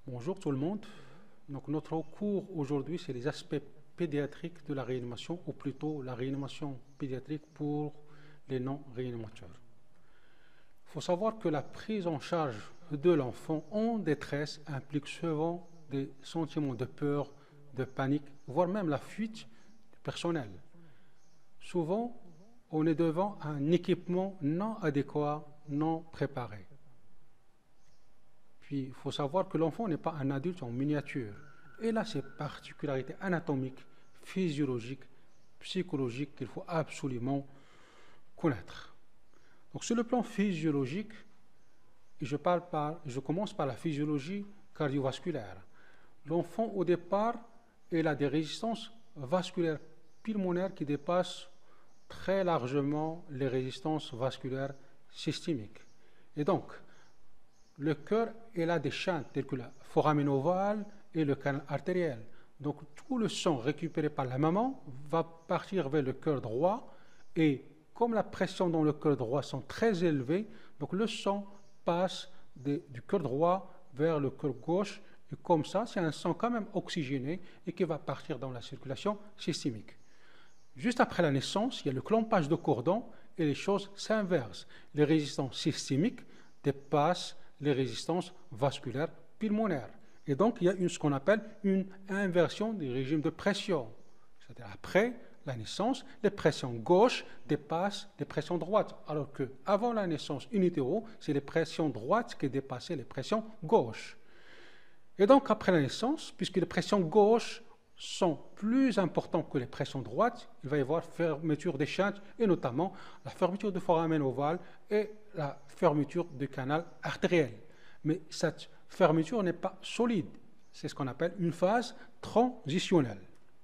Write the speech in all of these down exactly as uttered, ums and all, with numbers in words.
Bonjour tout le monde. Donc notre cours aujourd'hui, c'est les aspects pédiatriques de la réanimation, ou plutôt la réanimation pédiatrique pour les non-réanimateurs. Il faut savoir que la prise en charge de l'enfant en détresse implique souvent des sentiments de peur, de panique, voire même la fuite personnelle. Souvent, on est devant un équipement non adéquat, non préparé. Puis, il faut savoir que l'enfant n'est pas un adulte en miniature. Et là, ses particularités anatomiques, physiologiques, psychologiques qu'il faut absolument connaître. Donc, sur le plan physiologique, je, parle par, je commence par la physiologie cardiovasculaire. L'enfant, au départ, il a des résistances vasculaires pulmonaires qui dépassent très largement les résistances vasculaires systémiques. Et donc, le cœur, il a des chantes telles que la foramen ovale et le canal artériel. Donc, tout le sang récupéré par la maman va partir vers le cœur droit et comme la pression dans le cœur droit sont très élevées, donc le sang passe de, du cœur droit vers le cœur gauche et comme ça, c'est un sang quand même oxygéné et qui va partir dans la circulation systémique. Juste après la naissance, il y a le clampage de cordon et les choses s'inversent. Les résistances systémiques dépassent les résistances vasculaires pulmonaires. Et donc, il y a une, ce qu'on appelle une inversion du régime de pression. C'est-à-dire, après la naissance, les pressions gauches dépassent les pressions droites, alors qu'avant la naissance in utero, c'est les pressions droites qui dépassaient les pressions gauches. Et donc, après la naissance, puisque les pressions gauches sont plus importantes que les pressions droites, il va y avoir fermeture des chantes, et notamment la fermeture du foramen ovale et la fermeture du canal artériel. Mais cette fermeture n'est pas solide. C'est ce qu'on appelle une phase transitionnelle.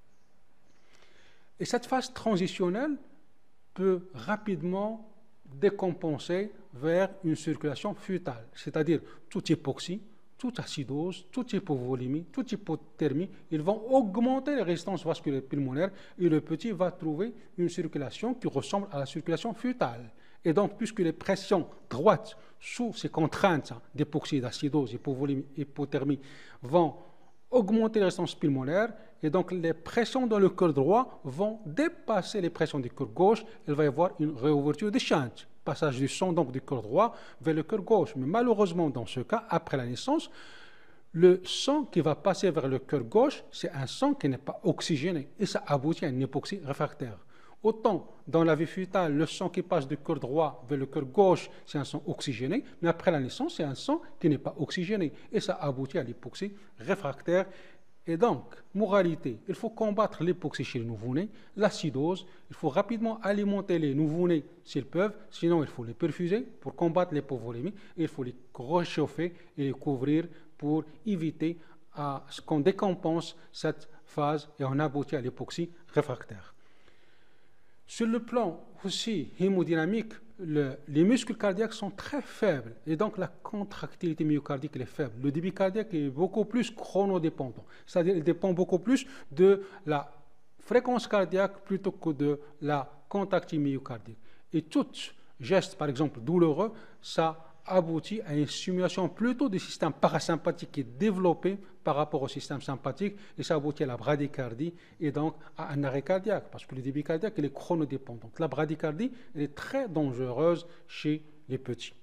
Et cette phase transitionnelle peut rapidement décompenser vers une circulation fœtale, c'est-à-dire toute hypoxie, toute acidose, toute hypovolémie, toute hypothermie, ils vont augmenter les résistances vasculaires pulmonaires et le petit va trouver une circulation qui ressemble à la circulation fœtale. Et donc, puisque les pressions droites sous ces contraintes d'hypoxie, d'acidose, hypovolémie, hypothermie vont augmenter les résistances pulmonaires et donc les pressions dans le cœur droit vont dépasser les pressions du cœur gauche, il va y avoir une réouverture des chantes. Passage du sang donc du cœur droit vers le cœur gauche. Mais malheureusement, dans ce cas, après la naissance, le sang qui va passer vers le cœur gauche, c'est un sang qui n'est pas oxygéné et ça aboutit à une hypoxie réfractaire. Autant dans la vie fœtale, le sang qui passe du cœur droit vers le cœur gauche, c'est un sang oxygéné, mais après la naissance, c'est un sang qui n'est pas oxygéné et ça aboutit à l'hypoxie réfractaire. Et donc, moralité, il faut combattre l'hypoxie chez les nouveau-nés, l'acidose, il faut rapidement alimenter les nouveau-nés s'ils peuvent, sinon il faut les perfuser pour combattre l'hypovolémie, et il faut les réchauffer et les couvrir pour éviter à ce qu'on décompense cette phase et on aboutit à l'hypoxie réfractaire. Sur le plan aussi hémodynamique, le, les muscles cardiaques sont très faibles et donc la contractilité myocardique est faible. Le débit cardiaque est beaucoup plus chronodépendant, c'est-à-dire il dépend beaucoup plus de la fréquence cardiaque plutôt que de la contractilité myocardique. Et tout geste, par exemple, douloureux, ça aboutit à une stimulation plutôt du système parasympathique qui est développé par rapport au système sympathique et ça aboutit à la bradycardie et donc à un arrêt cardiaque parce que le débit cardiaque il est chronodépendant. La bradycardie elle est très dangereuse chez les petits.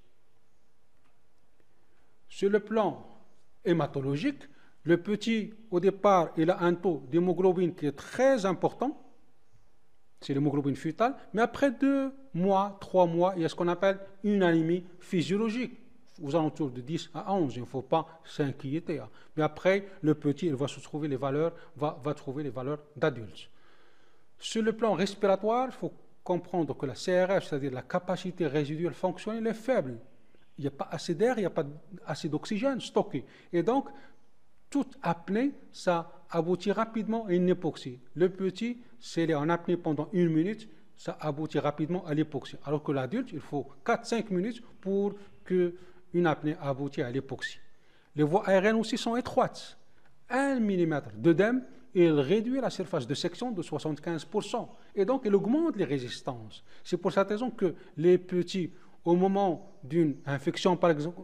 Sur le plan hématologique, le petit au départ il a un taux d'hémoglobine qui est très important, c'est l'hémoglobine fœtale, mais après deux mois, trois mois, il y a ce qu'on appelle une anémie physiologique, aux alentours de dix à onze, il ne faut pas s'inquiéter. Hein. Mais après, le petit il va se trouver les valeurs, va, va trouver les valeurs d'adulte. Sur le plan respiratoire, il faut comprendre que la C R F, c'est-à-dire la capacité résiduelle fonctionnelle, est faible. Il n'y a pas assez d'air, il n'y a pas assez d'oxygène stocké. Et donc, toute apnée, ça aboutit rapidement à une hypoxie. Le petit, s'il est en apnée pendant une minute, ça aboutit rapidement à l'hypoxie. Alors que l'adulte, il faut quatre à cinq minutes pour qu'une apnée aboutisse à l'hypoxie. Les voies aériennes aussi sont étroites. un millimètre d'œdème, il réduit la surface de section de soixante-quinze pour cent. Et donc, il augmente les résistances. C'est pour cette raison que les petits, au moment d'une infection, par exemple,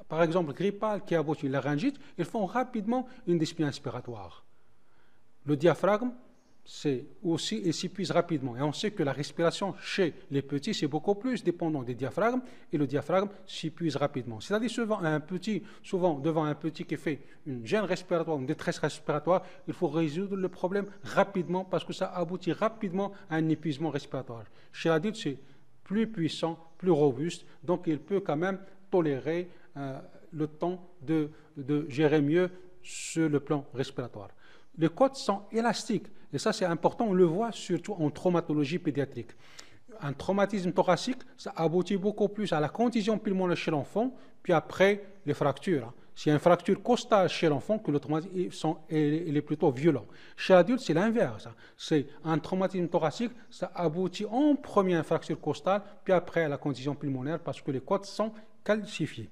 par exemple grippale qui aboutit à la laryngite, ils font rapidement une dyspnée inspiratoire. Le diaphragme, c'est aussi, il s'épuise rapidement. Et on sait que la respiration chez les petits, c'est beaucoup plus dépendant des diaphragmes, et le diaphragme s'épuise rapidement. C'est-à-dire souvent, un petit, souvent, devant un petit qui fait une gêne respiratoire, une détresse respiratoire, il faut résoudre le problème rapidement parce que ça aboutit rapidement à un épuisement respiratoire. Chez l'adulte, c'est plus puissant, plus robuste, donc il peut quand même tolérer euh, le temps de, de gérer mieux sur le plan respiratoire. Les côtes sont élastiques, et ça c'est important, on le voit surtout en traumatologie pédiatrique. Un traumatisme thoracique, ça aboutit beaucoup plus à la contusion pulmonaire chez l'enfant, puis après les fractures. S'il y a une fracture costale chez l'enfant, que le traumatisme est plutôt violent. Chez l'adulte, c'est l'inverse. C'est un traumatisme thoracique, ça aboutit en premier à une fracture costale, puis après à la contusion pulmonaire, parce que les côtes sont calcifiées.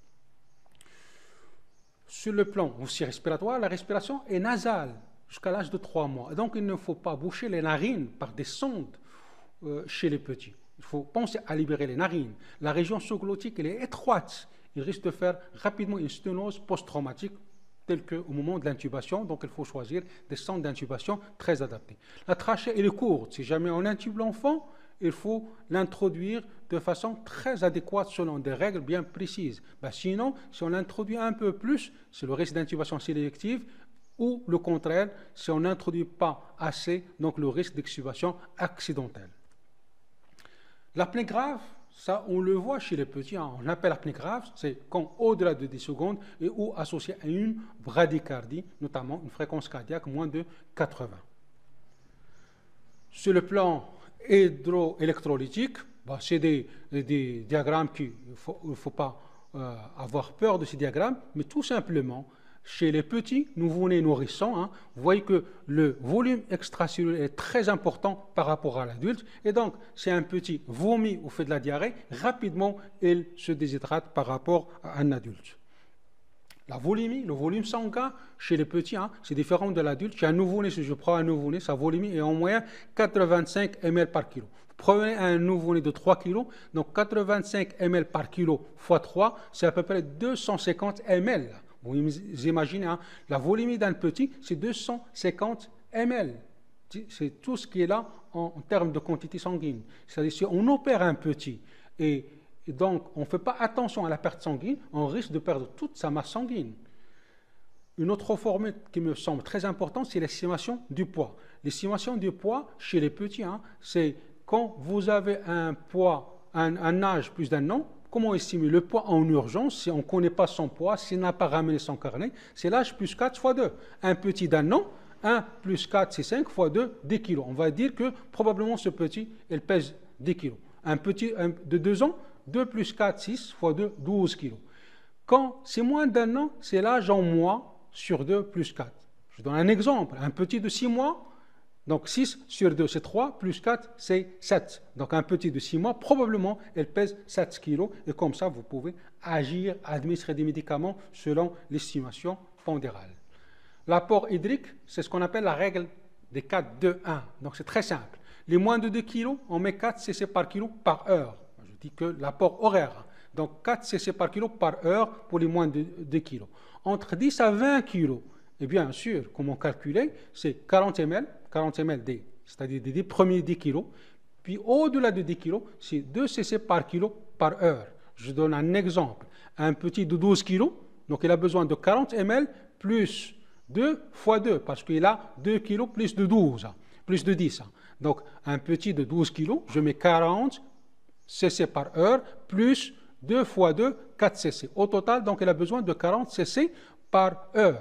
Sur le plan aussi respiratoire, la respiration est nasale jusqu'à l'âge de trois mois. Donc, il ne faut pas boucher les narines par des sondes euh, chez les petits. Il faut penser à libérer les narines. La région sous-glottique, elle est étroite. Il risque de faire rapidement une sténose post-traumatique, telle qu'au moment de l'intubation. Donc, il faut choisir des sondes d'intubation très adaptées. La trachée, elle est courte. Si jamais on intube l'enfant, il faut l'introduire de façon très adéquate selon des règles bien précises. Ben sinon, si on l'introduit un peu plus, c'est le risque d'intubation sélective, ou le contraire, si on n'introduit pas assez, donc le risque d'extubation accidentelle. L'apnée grave, ça on le voit chez les petits, hein, on appelle apnée grave, c'est quand au-delà de dix secondes et ou associé à une bradycardie, notamment une fréquence cardiaque moins de quatre-vingts. Sur le plan hydroélectrolytique, bah, c'est des, des diagrammes qu'il ne faut, faut pas euh, avoir peur de ces diagrammes, mais tout simplement, chez les petits nouveau-nés nourrissants, hein, vous voyez que le volume extracellulaire est très important par rapport à l'adulte, et donc si un petit vomit ou fait de la diarrhée, rapidement il se déshydrate par rapport à un adulte. La volémie, le volume sanguin chez les petits, hein, c'est différent de l'adulte. Chez un nouveau-né, si je prends un nouveau-né, sa volémie est en moyenne quatre-vingt-cinq millilitres par kilo. Vous prenez un nouveau-né de trois kilos, donc quatre-vingt-cinq millilitres par kilo fois trois, c'est à peu près deux cent cinquante millilitres. Vous imaginez, hein, la volémie d'un petit, c'est deux cent cinquante millilitres. C'est tout ce qui est là en, en termes de quantité sanguine. C'est-à-dire si on opère un petit et Et donc, on ne fait pas attention à la perte sanguine, on risque de perdre toute sa masse sanguine. Une autre formule qui me semble très importante, c'est l'estimation du poids. L'estimation du poids chez les petits, hein, c'est quand vous avez un poids, un, un âge plus d'un an, comment estimer le poids en urgence si on ne connaît pas son poids, s'il n'a pas ramené son carnet, c'est l'âge plus quatre fois deux. Un petit d'un an, un plus quatre, c'est cinq fois deux, dix kilos. On va dire que probablement ce petit, il pèse dix kilos. Un petit un, de deux ans, deux plus quatre, six fois deux, douze kilos. Quand c'est moins d'un an, c'est l'âge en mois sur deux plus quatre. Je donne un exemple. Un petit de six mois, donc six sur deux, c'est trois, plus quatre, c'est sept. Donc un petit de six mois, probablement, elle pèse sept kilos. Et comme ça, vous pouvez agir, administrer des médicaments selon l'estimation pondérale. L'apport hydrique, c'est ce qu'on appelle la règle des quatre, deux, un. Donc c'est très simple. Les moins de deux kilos, on met quatre cc par kilo par heure. Que l'apport horaire, donc quatre cc par kilo par heure pour les moins de deux kilos. Entre dix à vingt kilos, et bien sûr, comment calculer, c'est quarante millilitres, quarante millilitres, c'est-à-dire des premiers dix kilos, puis au-delà de dix kilos, c'est deux cc par kilo par heure. Je donne un exemple. Un petit de douze kilos, donc il a besoin de quarante millilitres plus deux fois deux, parce qu'il a deux kilos plus de douze, plus de dix. Donc un petit de douze kilos, je mets quarante cc par heure, plus deux fois deux, quatre cc. Au total, donc, il a besoin de quarante cc par heure.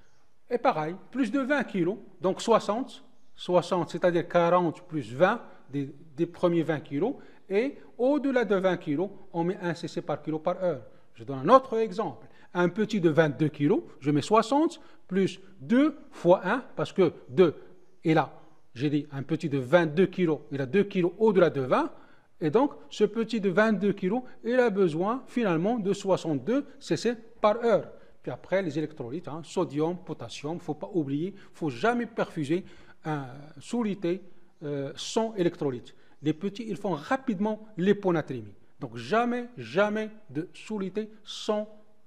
Et pareil, plus de vingt kilos, donc soixante, soixante, c'est-à-dire quarante plus vingt, des, des premiers vingt kilos, et au-delà de vingt kilos, on met un cc par kilo par heure. Je donne un autre exemple. Un petit de vingt-deux kilos, je mets soixante, plus deux fois un, parce que deux est là. J'ai dit, un petit de vingt-deux kilos, il a deux kilos au-delà de vingt, et donc, ce petit de vingt-deux kilos, il a besoin finalement de soixante-deux cc par heure. Puis après, les électrolytes, hein, sodium, potassium, il ne faut pas oublier, il ne faut jamais perfuser un sous-lité euh, sans électrolytes. Les petits, ils font rapidement l'hyponatrémie. Donc, jamais, jamais de sous-lité sans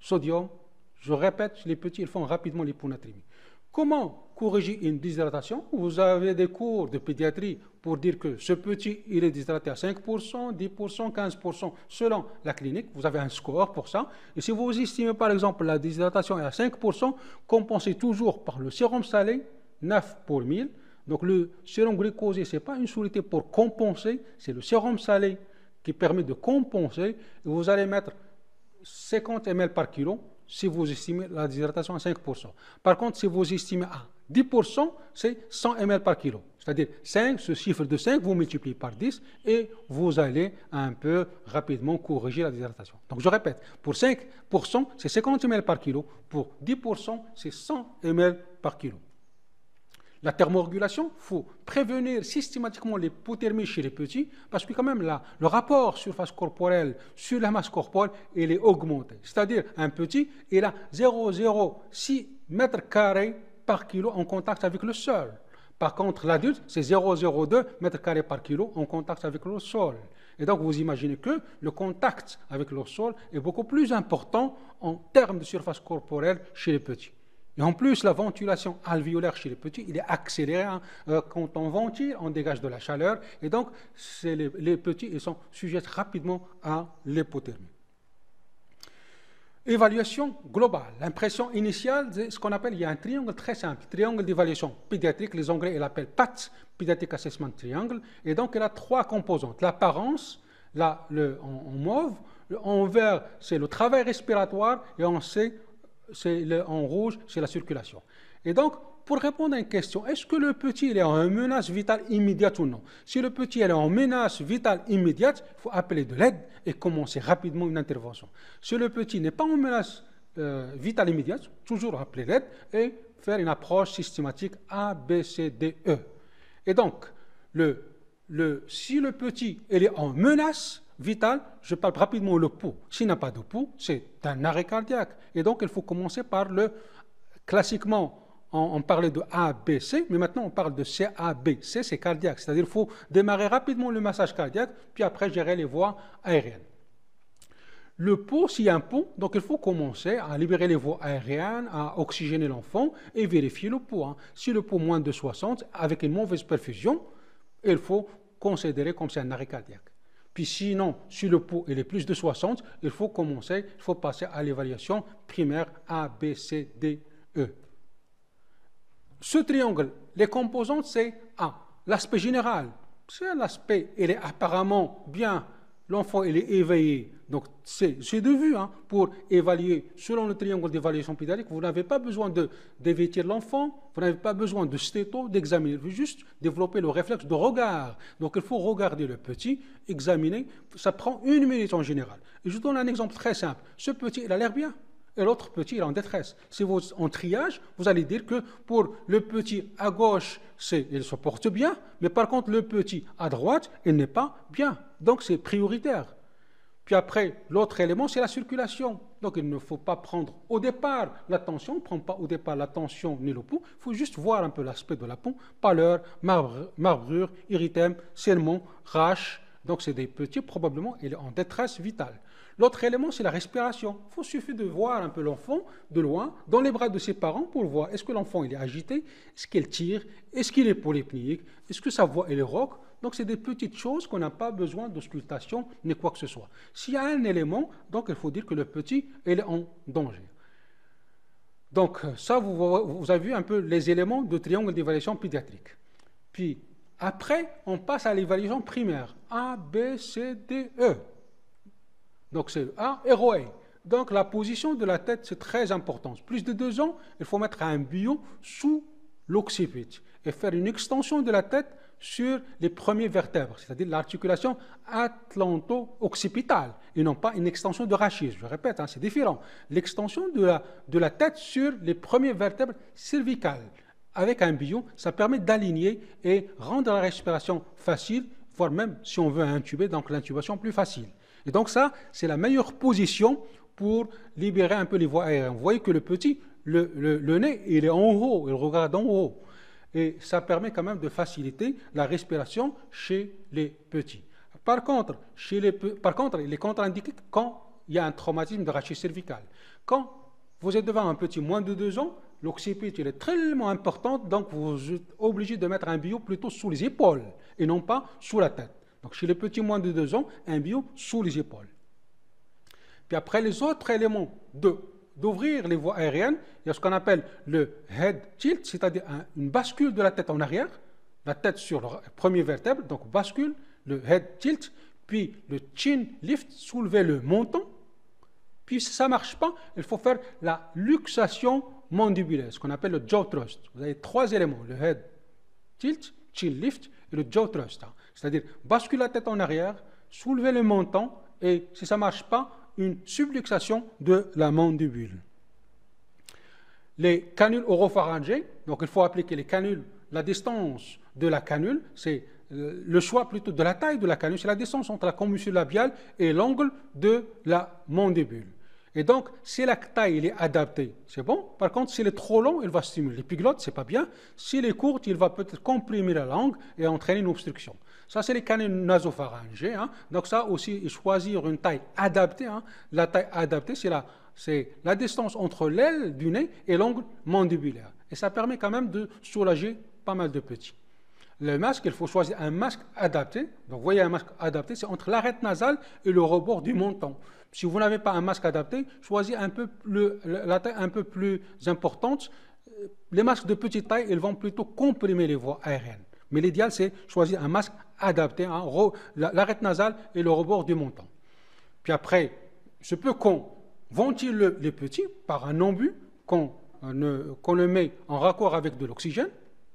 sodium. Je répète, chez les petits, ils font rapidement l'hyponatrémie. Comment corriger une déshydratation? Vous avez des cours de pédiatrie pour dire que ce petit, il est déshydraté à cinq pour cent, dix pour cent, quinze pour cent, selon la clinique. Vous avez un score pour ça. Et si vous estimez, par exemple, la déshydratation est à cinq pour cent, compensez toujours par le sérum salé, neuf pour mille. Donc le sérum glucosé, ce n'est pas une soluté pour compenser, c'est le sérum salé qui permet de compenser. Et vous allez mettre cinquante millilitres par kilo si vous estimez la déshydratation à cinq pour cent. Par contre, si vous estimez à dix pour cent, c'est cent millilitres par kilo. C'est-à-dire cinq, ce chiffre de cinq, vous multipliez par dix et vous allez un peu rapidement corriger la déshydratation. Donc je répète, pour cinq pour cent, c'est cinquante millilitres par kilo. Pour dix pour cent, c'est cent millilitres par kilo. La thermorégulation, il faut prévenir systématiquement l'hypothermie chez les petits parce que quand même là, le rapport surface corporelle sur la masse corporelle, il est augmenté. C'est-à-dire un petit, il a zéro virgule zéro six mètres carrés par kilo en contact avec le sol. Par contre, l'adulte, c'est zéro virgule zéro deux mètres carrés par kilo en contact avec le sol. Et donc, vous imaginez que le contact avec le sol est beaucoup plus important en termes de surface corporelle chez les petits. Et en plus, la ventilation alvéolaire chez les petits, il est accéléré. Hein. Euh, quand on ventile, on dégage de la chaleur. Et donc, les, les petits ils sont sujets rapidement à l'hypothermie. Évaluation globale. L'impression initiale, c'est ce qu'on appelle, il y a un triangle très simple, triangle d'évaluation pédiatrique. Les Anglais l'appellent P A T, Pediatric Assessment Triangle. Et donc, il a trois composantes. L'apparence, là, le, en, en mauve, en vert, c'est le travail respiratoire, et en C, c'est le, en rouge, c'est la circulation. Et donc, pour répondre à une question, est-ce que le petit il est en menace vitale immédiate ou non? Si le petit il est en menace vitale immédiate, il faut appeler de l'aide et commencer rapidement une intervention. Si le petit n'est pas en menace euh, vitale immédiate, toujours appeler l'aide et faire une approche systématique A, B, C, D, E. Et donc, le, le, si le petit il est en menace vitale, je parle rapidement le pouls. S'il n'a pas de pouls, c'est un arrêt cardiaque. Et donc, il faut commencer par le... Classiquement, on, on parlait de A, B, C, mais maintenant, on parle de C, A, B. C, c'est cardiaque. C'est-à-dire qu'il faut démarrer rapidement le massage cardiaque, puis après, gérer les voies aériennes. Le pouls, s'il y a un pouls, donc il faut commencer à libérer les voies aériennes, à oxygéner l'enfant et vérifier le pouls. Hein. Si le pouls est moins de soixante, avec une mauvaise perfusion, il faut considérer comme c'est un arrêt cardiaque. Puis sinon, si le pouls est plus de soixante, il faut commencer, il faut passer à l'évaluation primaire A, B, C, D, E. Ce triangle, les composantes, c'est A. L'aspect général, c'est l'aspect, il est apparemment bien, l'enfant il est éveillé. Donc c'est de vue hein, pour évaluer, selon le triangle d'évaluation pédiatrique, vous n'avez pas besoin de dévêtir l'enfant, vous n'avez pas besoin de stéto, d'examiner, vous juste développer le réflexe de regard. Donc il faut regarder le petit, examiner, ça prend une minute en général. Et je vous donne un exemple très simple. Ce petit, il a l'air bien. Et l'autre petit, il est en détresse. Si vous êtes en triage, vous allez dire que pour le petit à gauche, il se porte bien, mais par contre, le petit à droite, il n'est pas bien. Donc, c'est prioritaire. Puis après, l'autre élément, c'est la circulation. Donc, il ne faut pas prendre au départ la tension, on ne prend pas au départ la tension ni le pouls, il faut juste voir un peu l'aspect de la peau, pâleur, marbrure, érythème, saignement, rache. Donc, c'est des petits, probablement, il est en détresse vitale. L'autre élément, c'est la respiration. Il faut suffire de voir un peu l'enfant de loin, dans les bras de ses parents, pour voir est-ce que l'enfant il est agité, est-ce qu'il tire, est-ce qu'il est polypnéique, est-ce que sa voix elle est rauque. Donc, c'est des petites choses qu'on n'a pas besoin d'auscultation ni quoi que ce soit. S'il y a un élément, donc il faut dire que le petit il est en danger. Donc, ça, vous, vous avez vu un peu les éléments de triangle d'évaluation pédiatrique. Puis, après, on passe à l'évaluation primaire. A, B, C, D, E. Donc, c'est A, R O A. Donc, la position de la tête, c'est très important. Plus de deux ans, il faut mettre un bio sous l'occiput et faire une extension de la tête sur les premiers vertèbres, c'est-à-dire l'articulation atlanto-occipitale, et non pas une extension de rachis. Je répète, hein, c'est différent. L'extension de la, de la tête sur les premières vertèbres cervicales, avec un bio, ça permet d'aligner et rendre la respiration facile, voire même, si on veut intuber, donc l'intubation plus facile. Et donc ça, c'est la meilleure position pour libérer un peu les voies aériennes. Vous voyez que le petit, le, le, le nez, il est en haut, il regarde en haut. Et ça permet quand même de faciliter la respiration chez les petits. Par contre, chez les, par contre il est contre-indiqué quand il y a un traumatisme de rachis cervical. Quand vous êtes devant un petit moins de deux ans, l'occiput il est tellement important, donc vous êtes obligé de mettre un bio plutôt sous les épaules et non pas sous la tête. Donc chez les petits moins de deux ans, un bio sous les épaules. Puis après, les autres éléments de, d'ouvrir les voies aériennes, il y a ce qu'on appelle le head tilt, c'est-à-dire un, une bascule de la tête en arrière, la tête sur le premier vertèbre, donc bascule, le head tilt, puis le chin lift, soulever le menton. Puis si ça ne marche pas, il faut faire la luxation mandibulaire, ce qu'on appelle le jaw thrust. Vous avez trois éléments, le head tilt, chin lift et le jaw thrust. C'est-à-dire basculer la tête en arrière, soulever le menton et si ça ne marche pas, une subluxation de la mandibule. Les canules oropharyngées, donc il faut appliquer les canules, la distance de la canule, c'est le choix plutôt de la taille de la canule, c'est la distance entre la commissure labiale et l'angle de la mandibule. Et donc, si la taille il est adaptée, c'est bon. Par contre, s'il est trop long, il va stimuler l'épiglotte, c'est pas bien. S'il est court, il va peut-être comprimer la langue et entraîner une obstruction. Ça, c'est les canules nasopharyngées. Hein. Donc ça aussi, choisir une taille adaptée. Hein. La taille adaptée, c'est la, c'est la distance entre l'aile du nez et l'angle mandibulaire. Et ça permet quand même de soulager pas mal de petits. Le masque, il faut choisir un masque adapté. Donc, vous voyez, un masque adapté, c'est entre l'arête nasale et le rebord du menton. Si vous n'avez pas un masque adapté, choisissez un peu le, la taille un peu plus importante. Les masques de petite taille, ils vont plutôt comprimer les voies aériennes. Mais l'idéal, c'est choisir un masque adapté, hein, l'arête nasale et le rebord du menton. Puis après, je peux qu'on ventile le, les petits par un embu, qu'on euh, qu'on le met en raccord avec de l'oxygène.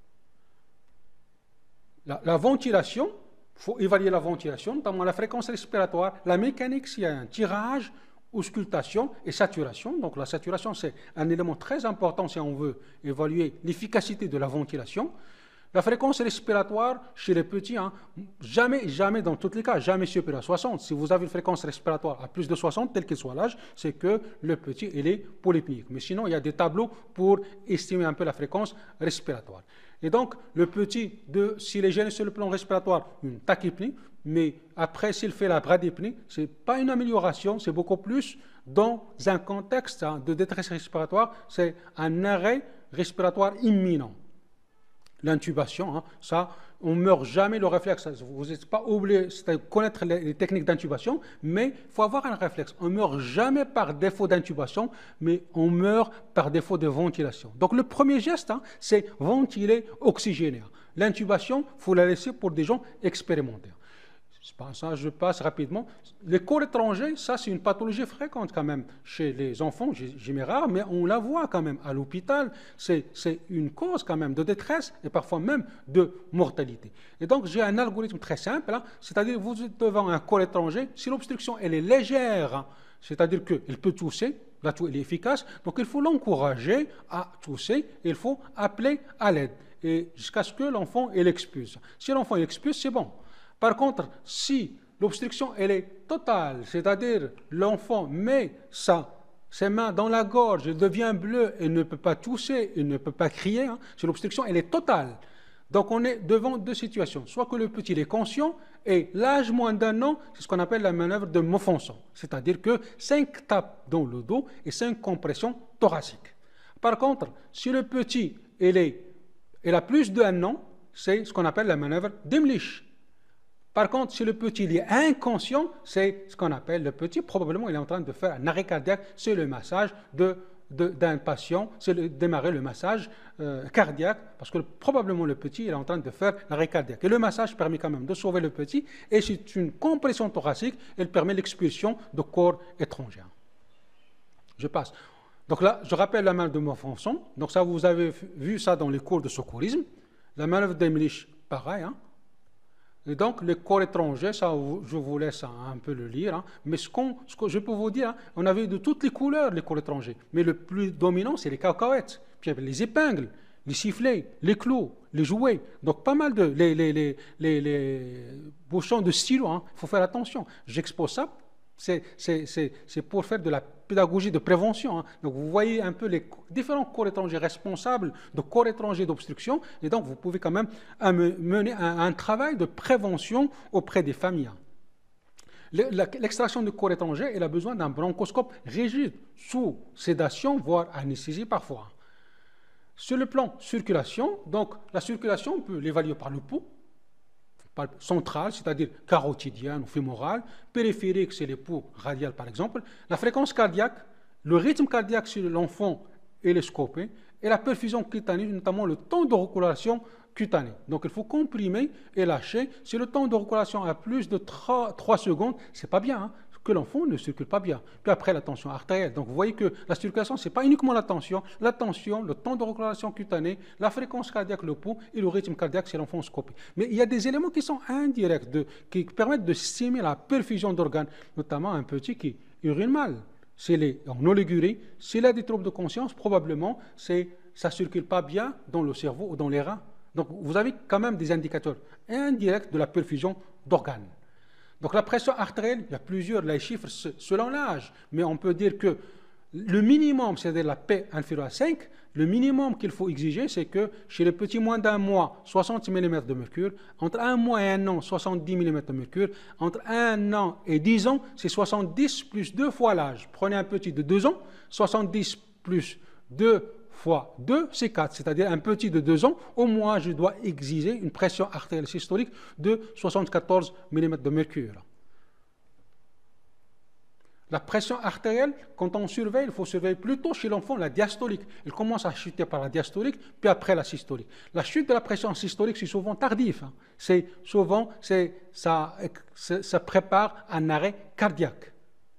La, la ventilation, il faut évaluer la ventilation, notamment la fréquence respiratoire, la mécanique, s'il y a un tirage, auscultation et saturation. Donc la saturation, c'est un élément très important si on veut évaluer l'efficacité de la ventilation. La fréquence respiratoire chez les petits, hein, jamais, jamais, dans tous les cas, jamais supérieure à soixante. Si vous avez une fréquence respiratoire à plus de soixante, tel qu'il soit l'âge, c'est que le petit, il est polypnique. Mais sinon, il y a des tableaux pour estimer un peu la fréquence respiratoire. Et donc, le petit, de, s'il est gêné sur le plan respiratoire, une tachypnie, mais après, s'il fait la bradypnie, ce n'est pas une amélioration, c'est beaucoup plus dans un contexte hein, de détresse respiratoire, c'est un arrêt respiratoire imminent. L'intubation, hein, ça, on ne meurt jamais le réflexe. Vous n'êtes pas obligé de connaître les, les techniques d'intubation, mais il faut avoir un réflexe. On ne meurt jamais par défaut d'intubation, mais on meurt par défaut de ventilation. Donc le premier geste, hein, c'est ventiler, oxygéner. L'intubation, il faut la laisser pour des gens expérimentés. Ça, je passe rapidement. Les corps étrangers, ça c'est une pathologie fréquente quand même chez les enfants, j'y mets rare, mais on la voit quand même à l'hôpital. C'est une cause quand même de détresse et parfois même de mortalité. Et donc j'ai un algorithme très simple, hein, c'est-à-dire vous êtes devant un corps étranger, si l'obstruction elle est légère, hein, c'est-à-dire qu'il peut tousser, la toux elle est efficace, donc il faut l'encourager à tousser, et il faut appeler à l'aide, et jusqu'à ce que l'enfant expulse. Si l'enfant expulse, c'est bon. Par contre, si l'obstruction elle est totale, c'est-à-dire l'enfant met sa, ses mains dans la gorge, il devient bleu, il ne peut pas tousser, il ne peut pas crier, hein, si l'obstruction elle est totale. Donc on est devant deux situations, soit que le petit est conscient, et l'âge moins d'un an, c'est ce qu'on appelle la manœuvre de Mofanson, c'est-à-dire que cinq tapes dans le dos et cinq compressions thoraciques. Par contre, si le petit il est, il a plus d'un an, c'est ce qu'on appelle la manœuvre d'Emlich. Par contre, si le petit il est inconscient, c'est ce qu'on appelle le petit, probablement il est en train de faire un arrêt cardiaque, c'est le massage de, de, d'un patient, c'est le, démarrer le massage euh, cardiaque, parce que probablement le petit il est en train de faire l'arrêt cardiaque. Et le massage permet quand même de sauver le petit, et c'est une compression thoracique, elle permet l'expulsion de corps étrangers. Je passe. Donc là, je rappelle la manœuvre de Mofanson, donc ça vous avez vu ça dans les cours de secourisme, la manœuvre d'Emlich, pareil, hein. Et donc, les corps étrangers, ça, je vous laisse un peu le lire. Hein. Mais ce, qu'on, ce que je peux vous dire, hein, on avait de toutes les couleurs, les corps étrangers. Mais le plus dominant, c'est les cacahuètes. Puis il y avait les épingles, les sifflets, les clous, les jouets. Donc, pas mal de... Les, les, les, les, les bouchons de stylo, hein. Il faut faire attention. J'expose ça. C'est pour faire de la pédagogie de prévention. Hein. Donc, vous voyez un peu les différents corps étrangers responsables de corps étrangers d'obstruction. Et donc, vous pouvez quand même mener un, un travail de prévention auprès des familles. L'extraction du corps étranger, elle a besoin d'un bronchoscope rigide, sous sédation, voire anesthésie parfois. Sur le plan circulation, donc la circulation, on peut l'évaluer par le pouls, central, c'est-à-dire carotidien ou fémoral, périphérique, c'est les pouls radiales par exemple, la fréquence cardiaque, le rythme cardiaque sur l'enfant et les scopés, et la perfusion cutanée, notamment le temps de recoulation cutanée. Donc il faut comprimer et lâcher. Si le temps de recoulation a plus de trois secondes, c'est pas bien, hein, que l'enfant ne circule pas bien. Puis après la tension artérielle. Donc vous voyez que la circulation, c'est pas uniquement la tension, la tension, le temps de recoulation cutanée, la fréquence cardiaque, le pouls et le rythme cardiaque, c'est l'enfant scopé. Mais il y a des éléments qui sont indirects, de, qui permettent de stimuler la perfusion d'organes, notamment un petit qui urine mal. S'il est en oligurie, s'il a des troubles de conscience, probablement, c'est, ça ne circule pas bien dans le cerveau ou dans les reins. Donc, vous avez quand même des indicateurs indirects de la perfusion d'organes. Donc, la pression artérielle, il y a plusieurs les chiffres selon l'âge, mais on peut dire que le minimum, c'est-à-dire la P inférieure à cinq, le minimum qu'il faut exiger, c'est que chez les petits moins d'un mois, soixante millimètres de mercure, entre un mois et un an, soixante-dix millimètres de mercure, entre un an et dix ans, c'est soixante-dix plus deux fois l'âge. Prenez un petit de deux ans, soixante-dix plus deux fois deux, c'est quatre, c'est-à-dire un petit de deux ans, au moins je dois exiger une pression artérielle systolique de soixante-quatorze millimètres de mercure. La pression artérielle, quand on surveille, il faut surveiller plutôt chez l'enfant la diastolique. Il commence à chuter par la diastolique, puis après la systolique. La chute de la pression systolique, c'est souvent tardif. Hein. C'est souvent, c'est, ça, ça prépare un arrêt cardiaque.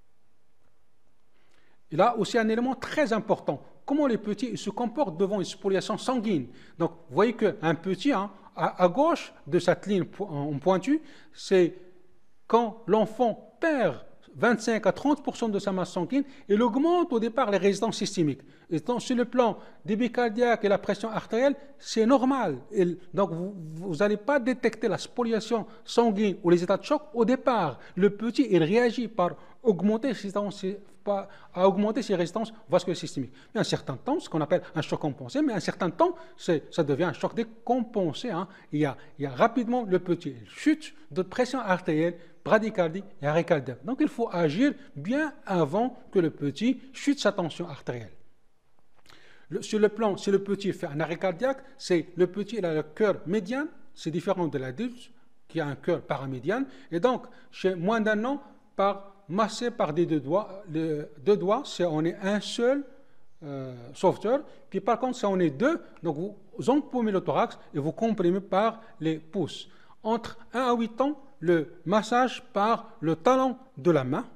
Et là aussi un élément très important. Comment les petits se comportent devant une spoliation sanguine. Donc, vous voyez qu'un petit, hein, à, à gauche de cette ligne en pointue, c'est quand l'enfant perd vingt-cinq à trente pour cent de sa masse sanguine, il augmente au départ les résistances systémiques. Et donc, sur le plan débit cardiaque et la pression artérielle, c'est normal. Et donc, vous n'allez pas détecter la spoliation sanguine ou les états de choc au départ. Le petit, il réagit par augmenter ses résistances, à augmenter ses résistances vasculaires systémiques. Mais un certain temps, ce qu'on appelle un choc compensé, mais un certain temps, ça devient un choc décompensé. Hein. Il, y a, il y a rapidement le petit chute de pression artérielle, bradycardie et arrêt cardiaque. Donc il faut agir bien avant que le petit chute sa tension artérielle. Le, sur le plan, si le petit fait un arrêt cardiaque, c'est le petit il a le cœur médian, c'est différent de l'adulte qui a un cœur paramédian, et donc chez moins d'un an, par, massé par des deux doigts, les deux doigts, c'est on est un seul euh, sauveteur, puis par contre si on est deux, donc vous, vous empaumez le thorax et vous comprimez par les pouces. Entre un à huit ans, le massage par le talon de la main.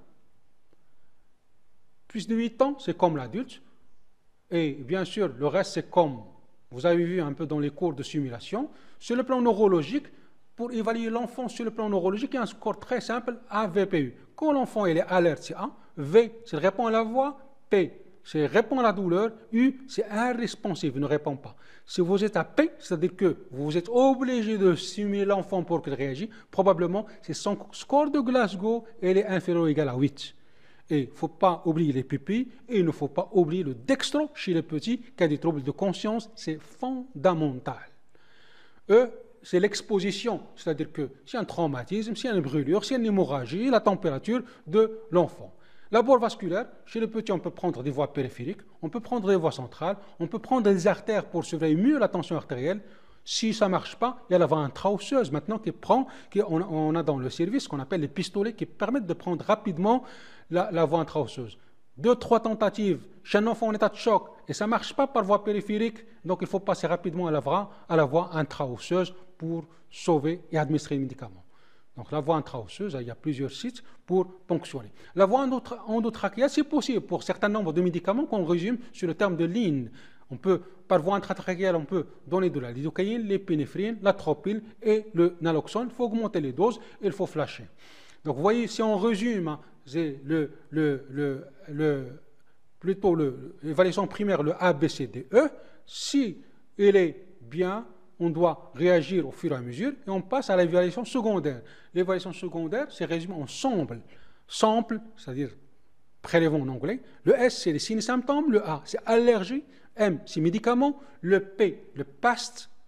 Plus de huit ans, c'est comme l'adulte. Et bien sûr, le reste, c'est comme vous avez vu un peu dans les cours de simulation. Sur le plan neurologique, pour évaluer l'enfant sur le plan neurologique, il y a un score très simple, A V P U. Quand l'enfant il est alerte, c'est A. V, c'est répond à la voix. P, c'est répond à la douleur. U, c'est irresponsive, il ne répond pas. Si vous êtes à P, c'est-à-dire que vous êtes obligé de simuler l'enfant pour qu'il réagisse, probablement c'est son score de Glasgow et il est inférieur ou égal à huit. Et il ne faut pas oublier les pupilles et il ne faut pas oublier le dextro chez les petits qui a des troubles de conscience, c'est fondamental. E, c'est l'exposition, c'est-à-dire que s'il y a un traumatisme, s'il y a une brûlure, s'il y a une hémorragie, la température de l'enfant. L'abord vasculaire, chez le petit, on peut prendre des voies périphériques, on peut prendre des voies centrales, on peut prendre des artères pour surveiller mieux la tension artérielle. Si ça ne marche pas, il y a la voie intra-osseuse maintenant qui prend, qui, on, on a dans le service ce qu'on appelle les pistolets qui permettent de prendre rapidement la, la voie intra-osseuse. Deux, trois tentatives chez un enfant en état de choc et ça ne marche pas par voie périphérique, donc il faut passer rapidement à la voie, à la voie intra-osseuse pour sauver et administrer les médicaments. Donc la voie intra-osseuse, il y a plusieurs sites pour ponctionner. La voie endotrachéale, c'est possible pour certains nombres de médicaments qu'on résume sur le terme de L I N. On peut, par voie intratrachéale, on peut donner de la lidocaïne, l'épinéphrine, l'atropine et le naloxone. Il faut augmenter les doses et il faut flasher. Donc vous voyez, si on résume, c'est le, le, le, le, plutôt l'évaluation primaire, le A, B, C, D, E. Si il est bien, on doit réagir au fur et à mesure et on passe à l'évaluation secondaire. L'évaluation secondaire, c'est résumé en sample. Sample, c'est-à-dire prélèvement en anglais. Le S, c'est les signes et symptômes. Le A, c'est allergie. M, c'est médicaments. Le P, le P A S T,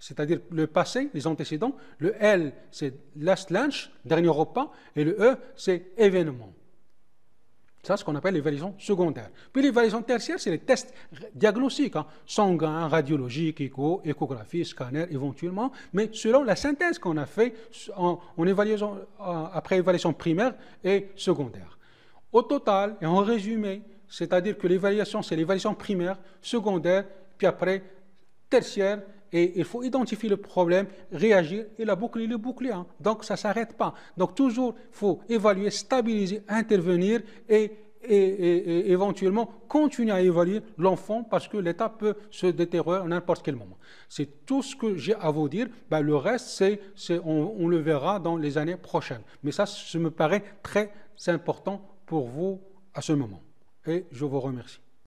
c'est-à-dire le passé, les antécédents. Le L, c'est last lunch, dernier repas, et le E, c'est événement. Ça, c'est ce qu'on appelle l'évaluation secondaire. Puis l'évaluation tertiaire, c'est les tests diagnostiques, hein, sanguins, radiologiques, écho, échographie, scanner, éventuellement, mais selon la synthèse qu'on a fait en, en évaluation, après évaluation primaire et secondaire. Au total, et en résumé, c'est-à-dire que l'évaluation, c'est l'évaluation primaire, secondaire, puis après tertiaire, et il faut identifier le problème, réagir, et la boucle, il est bouclé. Hein. Donc, ça ne s'arrête pas. Donc, toujours, il faut évaluer, stabiliser, intervenir, et, et, et, et éventuellement continuer à évaluer l'enfant, parce que l'état peut se détériorer à n'importe quel moment. C'est tout ce que j'ai à vous dire. Ben, le reste, c'est, c'est, on, on le verra dans les années prochaines. Mais ça, ça me paraît très important pour vous à ce moment. Et je vous remercie.